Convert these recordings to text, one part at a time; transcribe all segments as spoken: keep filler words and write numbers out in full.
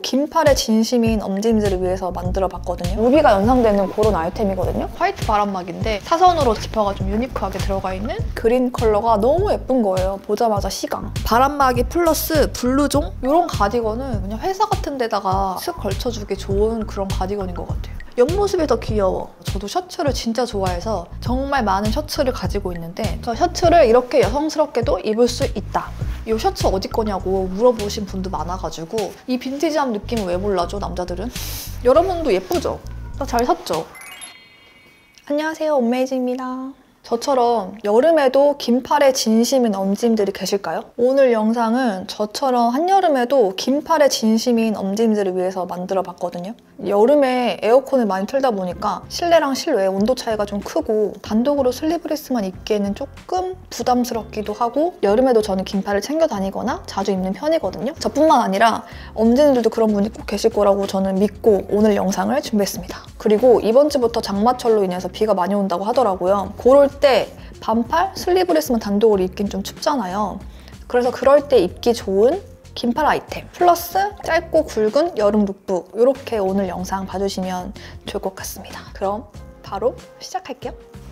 긴팔에 진심인 엄지님들을 위해서 만들어봤거든요. 루비가 연상되는 그런 아이템이거든요. 화이트 바람막인데 사선으로 지퍼가 좀 유니크하게 들어가 있는 그린 컬러가 너무 예쁜 거예요. 보자마자 시강. 바람막이 플러스 블루종? 이런 가디건은 그냥 회사 같은 데다가 슥 걸쳐주기 좋은 그런 가디건인 것 같아요. 옆모습이 더 귀여워. 저도 셔츠를 진짜 좋아해서 정말 많은 셔츠를 가지고 있는데 저 셔츠를 이렇게 여성스럽게도 입을 수 있다. 이 셔츠 어디 거냐고 물어보신 분도 많아가지고 이 빈티지한 느낌을 왜 몰라줘, 남자들은? 여러분도 예쁘죠? 나 잘 샀죠? 안녕하세요, 엄메이즈입니다. 저처럼 여름에도 긴팔에 진심인 엄지님들이 계실까요? 오늘 영상은 저처럼 한여름에도 긴팔에 진심인 엄지님들을 위해서 만들어봤거든요. 여름에 에어컨을 많이 틀다 보니까 실내랑 실외 온도 차이가 좀 크고 단독으로 슬리브리스만 입기에는 조금 부담스럽기도 하고 여름에도 저는 긴팔을 챙겨 다니거나 자주 입는 편이거든요. 저뿐만 아니라 엄지님들도 그런 분이 꼭 계실 거라고 저는 믿고 오늘 영상을 준비했습니다. 그리고 이번 주부터 장마철로 인해서 비가 많이 온다고 하더라고요. 그럴 때 반팔, 슬리브리스만 단독으로 입긴 좀 춥잖아요. 그래서 그럴 때 입기 좋은 긴팔 아이템 플러스 짧고 굵은 여름 룩북 이렇게 오늘 영상 봐주시면 좋을 것 같습니다. 그럼 바로 시작할게요.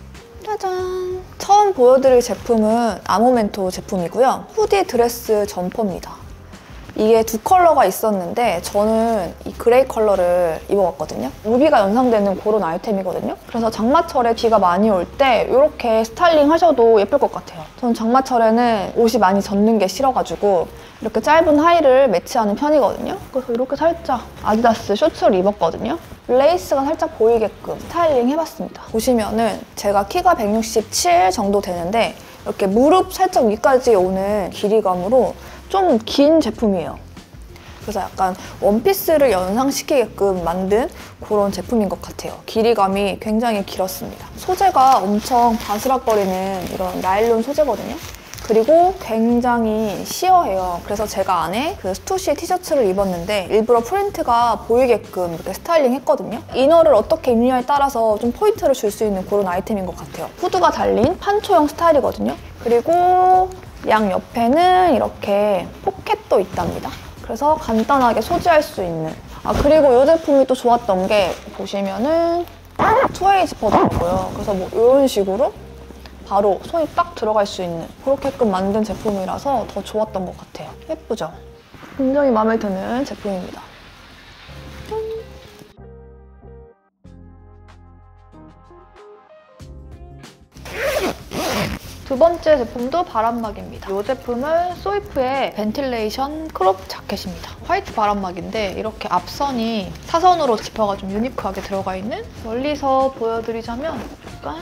짜잔! 처음 보여드릴 제품은 아모멘토 제품이고요. 후디 드레스 점퍼입니다. 이게 두 컬러가 있었는데 저는 이 그레이 컬러를 입어봤거든요. 루비가 연상되는 그런 아이템이거든요. 그래서 장마철에 비가 많이 올 때 이렇게 스타일링 하셔도 예쁠 것 같아요. 저는 장마철에는 옷이 많이 젖는 게 싫어가지고 이렇게 짧은 하의를 매치하는 편이거든요. 그래서 이렇게 살짝 아디다스 셔츠를 입었거든요. 레이스가 살짝 보이게끔 스타일링 해봤습니다. 보시면은 제가 키가 백육십칠 정도 되는데 이렇게 무릎 살짝 위까지 오는 길이감으로 좀 긴 제품이에요. 그래서 약간 원피스를 연상시키게끔 만든 그런 제품인 것 같아요. 길이감이 굉장히 길었습니다. 소재가 엄청 바스락거리는 이런 나일론 소재거든요. 그리고 굉장히 시어해요. 그래서 제가 안에 그 스투시 티셔츠를 입었는데 일부러 프린트가 보이게끔 이렇게 스타일링 했거든요. 이너를 어떻게 입느냐에 따라서 좀 포인트를 줄 수 있는 그런 아이템인 것 같아요. 후드가 달린 판초형 스타일이거든요. 그리고 양 옆에는 이렇게 포켓도 있답니다. 그래서 간단하게 소지할 수 있는. 아 그리고 이 제품이 또 좋았던 게 보시면은 투웨이 지퍼더라고요. 그래서 뭐 이런 식으로 바로 손이 딱 들어갈 수 있는 그렇게끔 만든 제품이라서 더 좋았던 것 같아요. 예쁘죠? 굉장히 마음에 드는 제품입니다. 두 번째 제품도 바람막입니다. 이 제품은 소이프의 벤틸레이션 크롭 자켓입니다. 화이트 바람막인데 이렇게 앞선이 사선으로 지퍼가 좀 유니크하게 들어가 있는 멀리서 보여드리자면 약간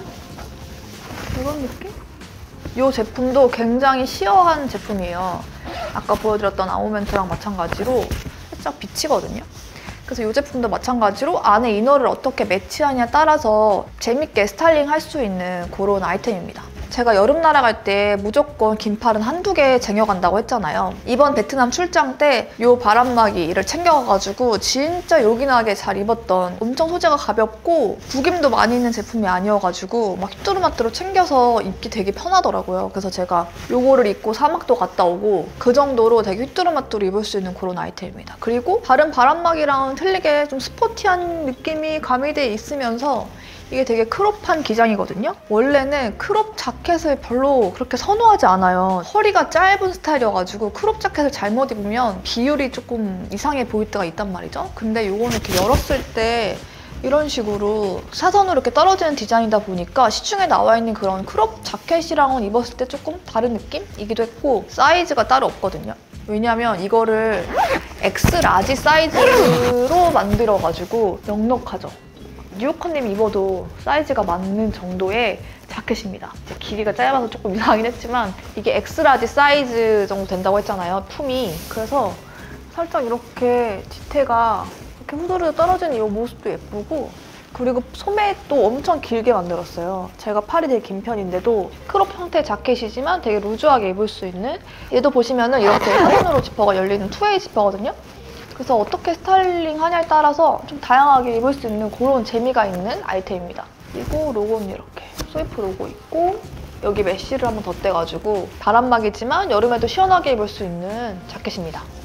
이런 느낌? 이 제품도 굉장히 시어한 제품이에요. 아까 보여드렸던 아모멘토랑 마찬가지로 살짝 비치거든요. 그래서 이 제품도 마찬가지로 안에 이너를 어떻게 매치하냐에 따라서 재밌게 스타일링 할 수 있는 그런 아이템입니다. 제가 여름 날아갈 때 무조건 긴팔은 한두 개 쟁여간다고 했잖아요. 이번 베트남 출장 때 이 바람막이를 챙겨가가지고 진짜 요긴하게 잘 입었던 엄청 소재가 가볍고 구김도 많이 있는 제품이 아니어가지고 막 휘뚜루마뚜루 챙겨서 입기 되게 편하더라고요. 그래서 제가 요거를 입고 사막도 갔다 오고 그 정도로 되게 휘뚜루마뚜루 입을 수 있는 그런 아이템입니다. 그리고 다른 바람막이랑은 틀리게 좀 스포티한 느낌이 가미돼 있으면서 이게 되게 크롭한 기장이거든요. 원래는 크롭 자켓을 별로 그렇게 선호하지 않아요. 허리가 짧은 스타일이어가지고 크롭 자켓을 잘못 입으면 비율이 조금 이상해 보일 때가 있단 말이죠. 근데 이거는 이렇게 열었을 때 이런 식으로 사선으로 이렇게 떨어지는 디자인이다 보니까 시중에 나와 있는 그런 크롭 자켓이랑은 입었을 때 조금 다른 느낌이기도 했고 사이즈가 따로 없거든요. 왜냐면 이거를 엑스 라지 사이즈로 만들어가지고 넉넉하죠. 뉴요커님 입어도 사이즈가 맞는 정도의 자켓입니다. 제 길이가 짧아서 조금 이상하긴 했지만 이게 엑스라지 사이즈 정도 된다고 했잖아요, 품이. 그래서 살짝 이렇게 뒤태가 이렇게 후드르 떨어지는 이 모습도 예쁘고 그리고 소매도 엄청 길게 만들었어요. 제가 팔이 되게 긴 편인데도 크롭 형태의 자켓이지만 되게 루즈하게 입을 수 있는 얘도 보시면은 이렇게 사선으로 지퍼가 열리는 투웨이 지퍼거든요. 그래서 어떻게 스타일링 하냐에 따라서 좀 다양하게 입을 수 있는 그런 재미가 있는 아이템입니다. 그리고 로고는 이렇게 소이프 로고 있고 여기 메쉬를 한번 덧대가지고 바람막이지만 여름에도 시원하게 입을 수 있는 자켓입니다.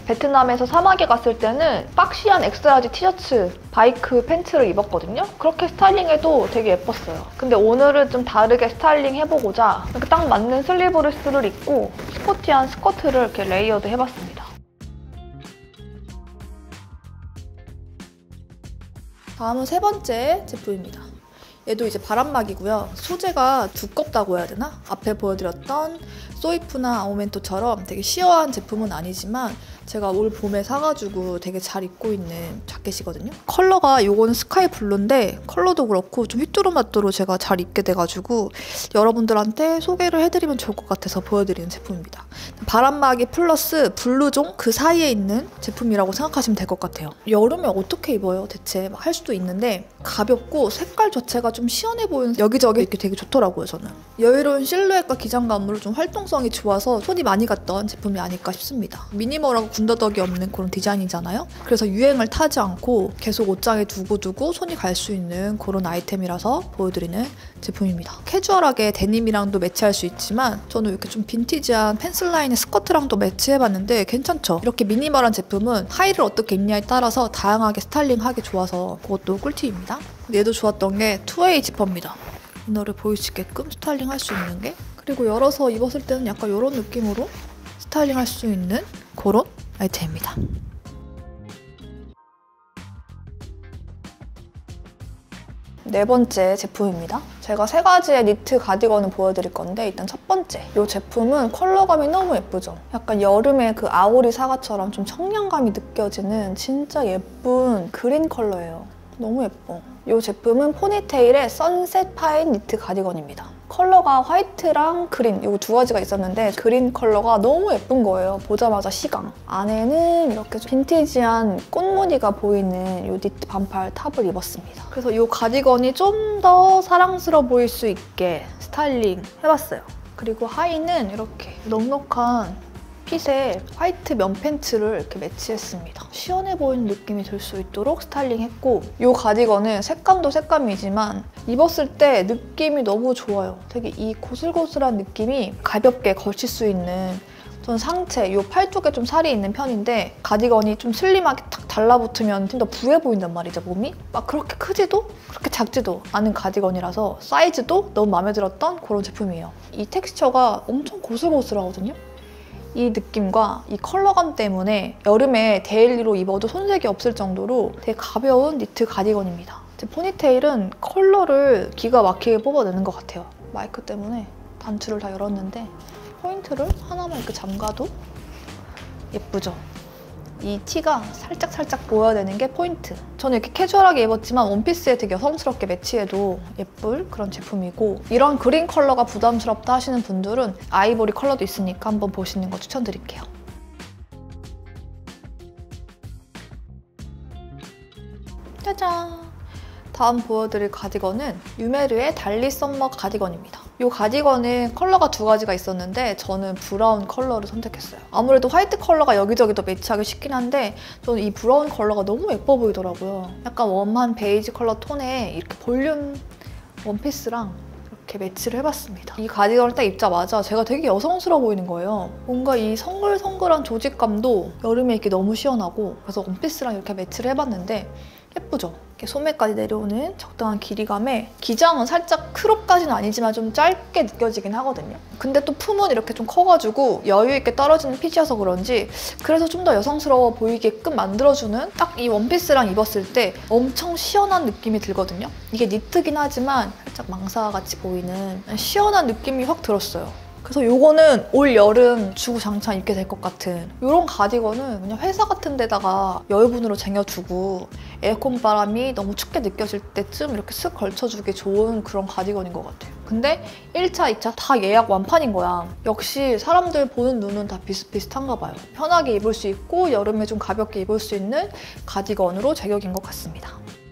베트남에서 사막에 갔을 때는 박시한 엑스라지 티셔츠, 바이크 팬츠를 입었거든요. 그렇게 스타일링해도 되게 예뻤어요. 근데 오늘은 좀 다르게 스타일링 해보고자 이렇게 딱 맞는 슬리브레스를 입고 스포티한 스커트를 이렇게 레이어드 해봤습니다. 다음은 세 번째 제품입니다. 얘도 이제 바람막이고요. 소재가 두껍다고 해야 되나? 앞에 보여드렸던 소이프나 아우멘토처럼 되게 시어한 제품은 아니지만 제가 올 봄에 사가지고 되게 잘 입고 있는 자켓이거든요. 컬러가 요거는 스카이 블루인데 컬러도 그렇고 좀 휘뚜루마뚜루 제가 잘 입게 돼가지고 여러분들한테 소개를 해드리면 좋을 것 같아서 보여드리는 제품입니다. 바람막이 플러스 블루종 그 사이에 있는 제품이라고 생각하시면 될 것 같아요. 여름에 어떻게 입어요? 대체 막 할 수도 있는데 가볍고 색깔 자체가 좀 시원해 보이는 여기저기 이렇게 되게 좋더라고요, 저는. 여유로운 실루엣과 기장감으로 좀 활동성이 좋아서 손이 많이 갔던 제품이 아닐까 싶습니다. 미니멀하고 군더더기 없는 그런 디자인이잖아요. 그래서 유행을 타지 않고 계속 옷장에 두고두고 손이 갈 수 있는 그런 아이템이라서 보여드리는 제품입니다. 캐주얼하게 데님이랑도 매치할 수 있지만 저는 이렇게 좀 빈티지한 펜슬라인의 스커트랑도 매치해봤는데 괜찮죠? 이렇게 미니멀한 제품은 하의를 어떻게 입냐에 따라서 다양하게 스타일링하기 좋아서 그것도 꿀팁입니다. 얘도 좋았던 게 투웨이 지퍼입니다. 이너를 보일 수 있게끔 스타일링 할 수 있는 게, 그리고 열어서 입었을 때는 약간 이런 느낌으로 스타일링 할 수 있는 그런 아이템입니다. 네 번째 제품입니다. 제가 세 가지의 니트 가디건을 보여드릴 건데 일단 첫 번째, 이 제품은 컬러감이 너무 예쁘죠? 약간 여름에 그 아오리 사과처럼 좀 청량감이 느껴지는 진짜 예쁜 그린 컬러예요. 너무 예뻐. 이 제품은 포니테일의 선셋 파인 니트 가디건입니다. 컬러가 화이트랑 그린 이 두 가지가 있었는데 그린 컬러가 너무 예쁜 거예요. 보자마자 시강. 안에는 이렇게 좀 빈티지한 꽃무늬가 보이는 이 니트 반팔 탑을 입었습니다. 그래서 이 가디건이 좀 더 사랑스러워 보일 수 있게 스타일링 해봤어요. 그리고 하의는 이렇게 넉넉한 핏의 화이트 면 팬츠를 이렇게 매치했습니다. 시원해 보이는 느낌이 들 수 있도록 스타일링했고, 이 가디건은 색감도 색감이지만 입었을 때 느낌이 너무 좋아요. 되게 이 고슬고슬한 느낌이 가볍게 걸칠 수 있는, 전 상체, 이 팔 쪽에 좀 살이 있는 편인데 가디건이 좀 슬림하게 탁 달라붙으면 좀 더 부해 보인단 말이죠, 몸이. 막 그렇게 크지도 그렇게 작지도 않은 가디건이라서 사이즈도 너무 마음에 들었던 그런 제품이에요. 이 텍스처가 엄청 고슬고슬하거든요. 이 느낌과 이 컬러감 때문에 여름에 데일리로 입어도 손색이 없을 정도로 되게 가벼운 니트 가디건입니다. 제 포니테일은 컬러를 기가 막히게 뽑아내는 것 같아요. 마이크 때문에 단추를 다 열었는데 포인트를 하나만 이렇게 잠가도 예쁘죠? 이 티가 살짝살짝 보여야 되는 게 포인트. 저는 이렇게 캐주얼하게 입었지만 원피스에 되게 여성스럽게 매치해도 예쁠 그런 제품이고, 이런 그린 컬러가 부담스럽다 하시는 분들은 아이보리 컬러도 있으니까 한번 보시는 거 추천드릴게요. 짜잔! 다음 보여드릴 가디건은 유메르의 달리 썸머 가디건입니다. 이 가디건은 컬러가 두 가지가 있었는데 저는 브라운 컬러를 선택했어요. 아무래도 화이트 컬러가 여기저기 더 매치하기 쉽긴 한데 저는 이 브라운 컬러가 너무 예뻐 보이더라고요. 약간 웜한 베이지 컬러 톤에 이렇게 볼륨 원피스랑 이렇게 매치를 해봤습니다. 이 가디건을 딱 입자마자 제가 되게 여성스러워 보이는 거예요. 뭔가 이 성글성글한 조직감도 여름에 입기 너무 시원하고, 그래서 원피스랑 이렇게 매치를 해봤는데 예쁘죠? 이렇게 소매까지 내려오는 적당한 길이감에 기장은 살짝 크롭까지는 아니지만 좀 짧게 느껴지긴 하거든요. 근데 또 품은 이렇게 좀 커가지고 여유있게 떨어지는 핏이어서 그런지 그래서 좀 더 여성스러워 보이게끔 만들어주는, 딱 이 원피스랑 입었을 때 엄청 시원한 느낌이 들거든요. 이게 니트긴 하지만 살짝 망사같이 보이는 시원한 느낌이 확 들었어요. 그래서 이거는 올 여름 주구장창 입게 될 것 같은 이런 가디건은 그냥 회사 같은 데다가 여유분으로 쟁여두고 에어컨 바람이 너무 춥게 느껴질 때쯤 이렇게 쓱 걸쳐주기 좋은 그런 가디건인 것 같아요. 근데 일 차, 이 차 다 예약 완판인 거야. 역시 사람들 보는 눈은 다 비슷비슷한가 봐요. 편하게 입을 수 있고 여름에 좀 가볍게 입을 수 있는 가디건으로 제격인 것 같습니다.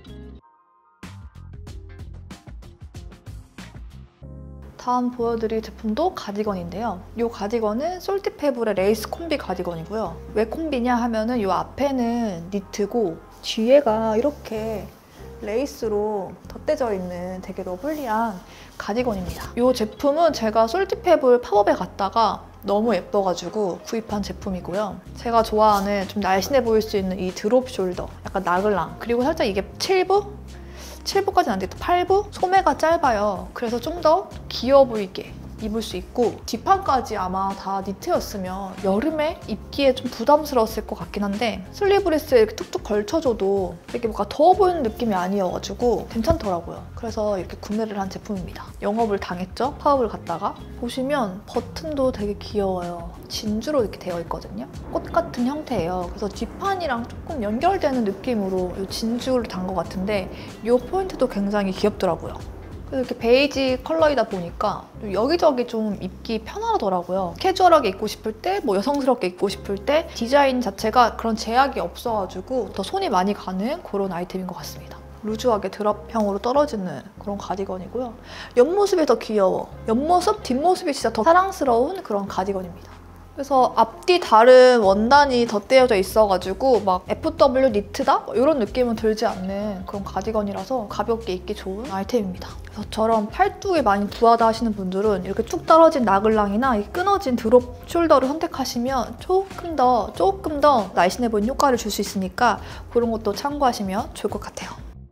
다음 보여드릴 제품도 가디건인데요. 이 가디건은 솔티페블의 레이스 콤비 가디건이고요. 왜 콤비냐 하면은 이 앞에는 니트고 뒤에가 이렇게 레이스로 덧대져 있는 되게 러블리한 가디건입니다. 이 제품은 제가 솔티페블 팝업에 갔다가 너무 예뻐가지고 구입한 제품이고요. 제가 좋아하는 좀 날씬해 보일 수 있는 이 드롭 숄더, 약간 나글랑. 그리고 살짝 이게 칠 부? 칠 부까지는 안 돼도 팔 부? 소매가 짧아요. 그래서 좀 더 귀여워 보이게 입을 수 있고, 뒷판까지 아마 다 니트였으면 여름에 입기에 좀 부담스러웠을 것 같긴 한데 슬리브리스에 이렇게 툭툭 걸쳐줘도 되게 뭔가 더워 보이는 느낌이 아니어가지고 괜찮더라고요. 그래서 이렇게 구매를 한 제품입니다. 영업을 당했죠? 파업을 갔다가. 보시면 버튼도 되게 귀여워요. 진주로 이렇게 되어 있거든요. 꽃 같은 형태예요. 그래서 뒷판이랑 조금 연결되는 느낌으로 이 진주를 단 것 같은데 이 포인트도 굉장히 귀엽더라고요. 이렇게 베이지 컬러이다 보니까 여기저기 좀 입기 편하더라고요. 캐주얼하게 입고 싶을 때, 뭐 여성스럽게 입고 싶을 때 디자인 자체가 그런 제약이 없어가지고 더 손이 많이 가는 그런 아이템인 것 같습니다. 루즈하게 드랍형으로 떨어지는 그런 가디건이고요. 옆모습이 더 귀여워. 옆모습, 뒷모습이 진짜 더 사랑스러운 그런 가디건입니다. 그래서 앞뒤 다른 원단이 덧대어져 있어가지고 막 에프더블유 니트다? 이런 느낌은 들지 않는 그런 가디건이라서 가볍게 입기 좋은 아이템입니다. 그래서 저런 팔뚝이 많이 부하다 하시는 분들은 이렇게 쭉 떨어진 나글랑이나 끊어진 드롭 숄더를 선택하시면 조금 더 조금 더 날씬해 보이는 효과를 줄 수 있으니까 그런 것도 참고하시면 좋을 것 같아요.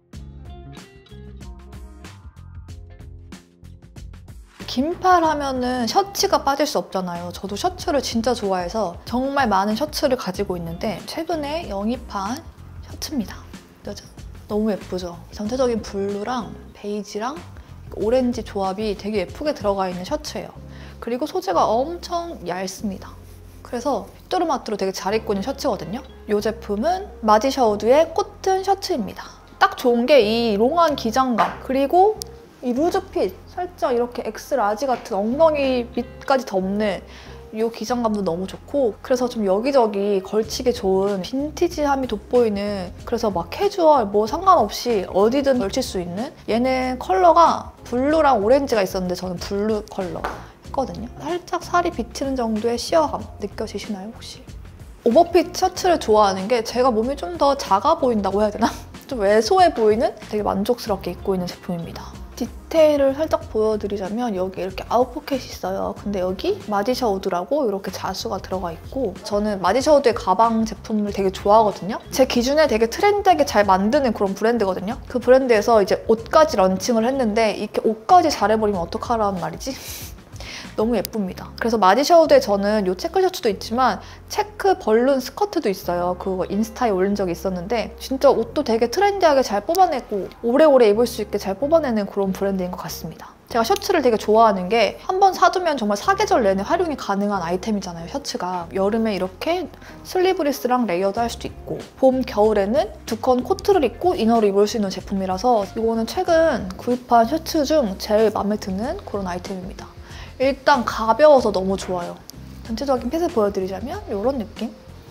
긴팔 하면은 셔츠가 빠질 수 없잖아요. 저도 셔츠를 진짜 좋아해서 정말 많은 셔츠를 가지고 있는데 최근에 영입한 셔츠입니다. 짜잔. 너무 예쁘죠? 전체적인 블루랑 베이지랑 오렌지 조합이 되게 예쁘게 들어가 있는 셔츠예요. 그리고 소재가 엄청 얇습니다. 그래서 휘뚜루마뚜루 되게 잘 입고 있는 셔츠거든요. 이 제품은 마디셔우드의 코튼 셔츠입니다. 딱 좋은 게 이 롱한 기장감, 그리고 이 루즈핏, 살짝 이렇게 엑스라지 같은 엉덩이 밑까지 덮는 이 기장감도 너무 좋고, 그래서 좀 여기저기 걸치기 좋은 빈티지함이 돋보이는, 그래서 막 캐주얼 뭐 상관없이 어디든 걸칠 수 있는, 얘는 컬러가 블루랑 오렌지가 있었는데 저는 블루 컬러 했거든요. 살짝 살이 비치는 정도의 시어함 느껴지시나요 혹시? 오버핏 셔츠를 좋아하는 게 제가 몸이 좀 더 작아 보인다고 해야 되나? 좀 왜소해 보이는 되게 만족스럽게 입고 있는 제품입니다. 디테일을 살짝 보여드리자면 여기 이렇게 아웃포켓이 있어요. 근데 여기 마디셔우드라고 이렇게 자수가 들어가 있고, 저는 마디셔우드의 가방 제품을 되게 좋아하거든요. 제 기준에 되게 트렌디하게 잘 만드는 그런 브랜드거든요. 그 브랜드에서 이제 옷까지 런칭을 했는데 이렇게 옷까지 잘해버리면 어떡하라는 말이지? 너무 예쁩니다. 그래서 마디셔우드에 저는 이 체크 셔츠도 있지만 체크 벌룬 스커트도 있어요. 그거 인스타에 올린 적이 있었는데 진짜 옷도 되게 트렌디하게 잘 뽑아내고 오래오래 입을 수 있게 잘 뽑아내는 그런 브랜드인 것 같습니다. 제가 셔츠를 되게 좋아하는 게 한 번 사두면 정말 사계절 내내 활용이 가능한 아이템이잖아요, 셔츠가. 여름에 이렇게 슬리브리스랑 레이어드 할 수도 있고, 봄, 겨울에는 두꺼운 코트를 입고 이너를 입을 수 있는 제품이라서 이거는 최근 구입한 셔츠 중 제일 마음에 드는 그런 아이템입니다. 일단 가벼워서 너무 좋아요. 전체적인 핏을 보여드리자면 이런 느낌?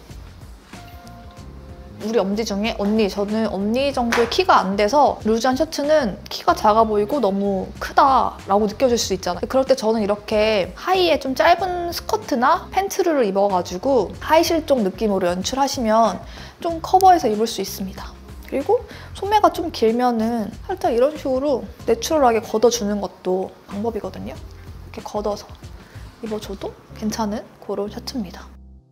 우리 엄지 중에 언니, 저는 언니 정도의 키가 안 돼서 루즈한 셔츠는 키가 작아 보이고 너무 크다라고 느껴질 수 있잖아요. 그럴 때 저는 이렇게 하의에 좀 짧은 스커트나 팬츠를 입어가지고 하이 실종 느낌으로 연출하시면 좀 커버해서 입을 수 있습니다. 그리고 소매가 좀 길면은 살짝 이런 식으로 내추럴하게 걷어주는 것도 방법이거든요. 이렇게 걷어서 입어줘도 괜찮은 그런 셔츠입니다.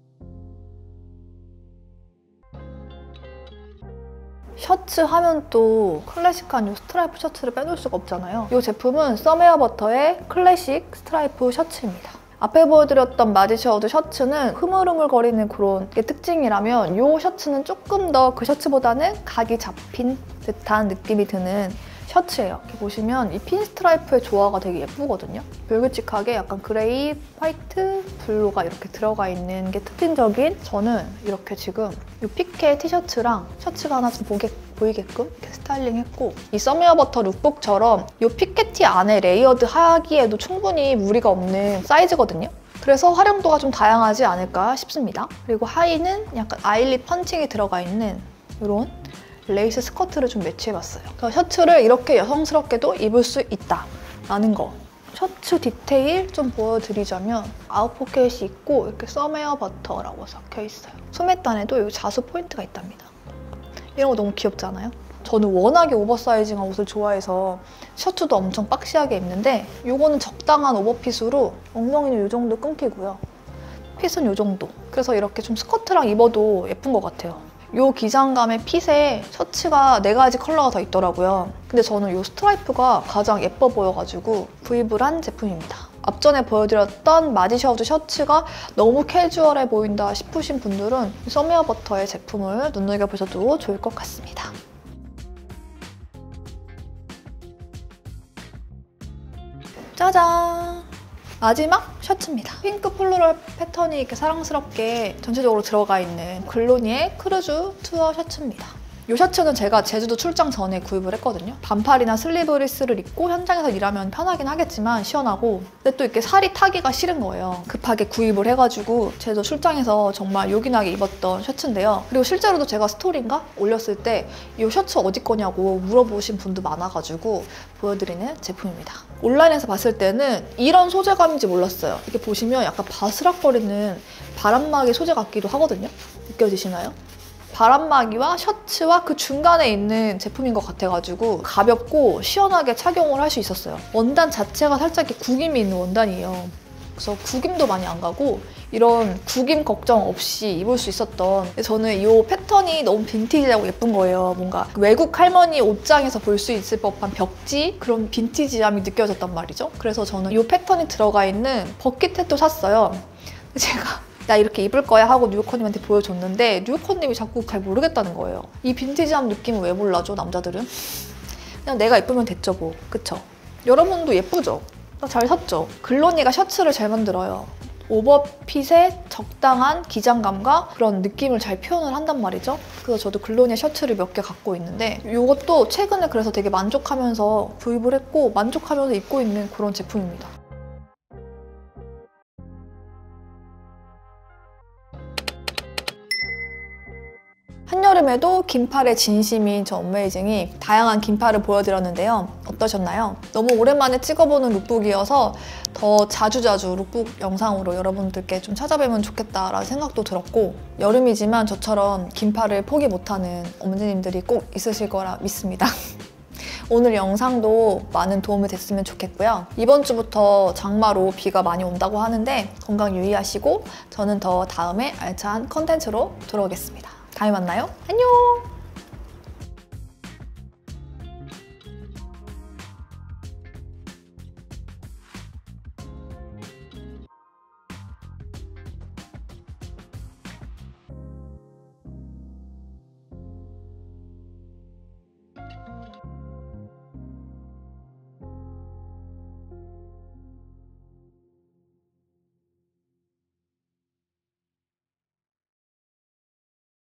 셔츠 하면 또 클래식한 이 스트라이프 셔츠를 빼놓을 수가 없잖아요. 이 제품은 썸웨어버터의 클래식 스트라이프 셔츠입니다. 앞에 보여드렸던 마디셔우드 셔츠는 흐물흐물거리는 그런 게 특징이라면 이 셔츠는 조금 더 그 셔츠보다는 각이 잡힌 듯한 느낌이 드는 셔츠예요. 이렇게 보시면 이 핀 스트라이프의 조화가 되게 예쁘거든요. 불규칙하게 약간 그레이, 화이트, 블루가 이렇게 들어가 있는 게 특징적인, 저는 이렇게 지금 이 피케 티셔츠랑 셔츠가 하나 좀 보게, 보이게끔 이렇게 스타일링했고, 이 썸웨어버터 룩북처럼 이 피케티 안에 레이어드 하기에도 충분히 무리가 없는 사이즈거든요. 그래서 활용도가 좀 다양하지 않을까 싶습니다. 그리고 하의는 약간 아일릿 펀칭이 들어가 있는 이런 레이스 스커트를 좀 매치해봤어요. 그래서 셔츠를 이렇게 여성스럽게도 입을 수 있다라는 거. 셔츠 디테일 좀 보여드리자면 아웃포켓이 있고 이렇게 썸웨어버터라고 적혀있어요. 소매단에도 이 자수 포인트가 있답니다. 이런 거 너무 귀엽지 않아요? 저는 워낙에 오버사이징한 옷을 좋아해서 셔츠도 엄청 박시하게 입는데 이거는 적당한 오버핏으로 엉덩이는 이 정도 끊기고요. 핏은 이 정도. 그래서 이렇게 좀 스커트랑 입어도 예쁜 것 같아요. 이 기장감의 핏에 셔츠가 네 가지 컬러가 더 있더라고요. 근데 저는 이 스트라이프가 가장 예뻐 보여가지고 구입을 한 제품입니다. 앞전에 보여드렸던 마디셔츠 셔츠가 너무 캐주얼해 보인다 싶으신 분들은 서메어버터의 제품을 눈여겨보셔도 좋을 것 같습니다. 짜잔! 마지막 셔츠입니다. 핑크 플로럴 패턴이 이렇게 사랑스럽게 전체적으로 들어가 있는 글로니의 크루즈 투어 셔츠입니다. 이 셔츠는 제가 제주도 출장 전에 구입을 했거든요. 반팔이나 슬리브리스를 입고 현장에서 일하면 편하긴 하겠지만 시원하고, 근데 또 이렇게 살이 타기가 싫은 거예요. 급하게 구입을 해가지고 제주도 출장에서 정말 요긴하게 입었던 셔츠인데요. 그리고 실제로도 제가 스토리인가 올렸을 때 이 셔츠 어디 거냐고 물어보신 분도 많아가지고 보여드리는 제품입니다. 온라인에서 봤을 때는 이런 소재감인지 몰랐어요. 이렇게 보시면 약간 바스락거리는 바람막이 소재 같기도 하거든요. 느껴지시나요? 바람막이와 셔츠와 그 중간에 있는 제품인 것 같아가지고 가볍고 시원하게 착용을 할 수 있었어요. 원단 자체가 살짝 이렇게 구김이 있는 원단이에요. 그래서 구김도 많이 안 가고 이런 구김 걱정 없이 입을 수 있었던, 저는 이 패턴이 너무 빈티지하고 예쁜 거예요. 뭔가 외국 할머니 옷장에서 볼 수 있을 법한 벽지? 그런 빈티지함이 느껴졌단 말이죠. 그래서 저는 이 패턴이 들어가 있는 버킷햇도 샀어요. 제가 나 이렇게 입을 거야 하고 뉴요커님한테 보여줬는데 뉴요커님이 자꾸 잘 모르겠다는 거예요. 이 빈티지함 느낌을 왜 몰라줘, 남자들은? 그냥 내가 예쁘면 됐죠 뭐, 그쵸? 여러분도 예쁘죠? 나 잘 샀죠? 글로니가 셔츠를 잘 만들어요. 오버핏에 적당한 기장감과 그런 느낌을 잘 표현을 한단 말이죠. 그래서 저도 글로니의 셔츠를 몇 개 갖고 있는데 이것도 최근에 그래서 되게 만족하면서 구입을 했고 만족하면서 입고 있는 그런 제품입니다. 한여름에도 긴팔의 진심인 저 언메이징이 다양한 긴팔을 보여드렸는데요. 어떠셨나요? 너무 오랜만에 찍어보는 룩북이어서 더 자주자주 룩북 영상으로 여러분들께 좀 찾아뵈면 좋겠다라는 생각도 들었고, 여름이지만 저처럼 긴팔을 포기 못하는 엄지님들이 꼭 있으실 거라 믿습니다. 오늘 영상도 많은 도움이 됐으면 좋겠고요. 이번 주부터 장마로 비가 많이 온다고 하는데 건강 유의하시고 저는 더 다음에 알찬 컨텐츠로 돌아오겠습니다. 다음에 만나요. 안녕!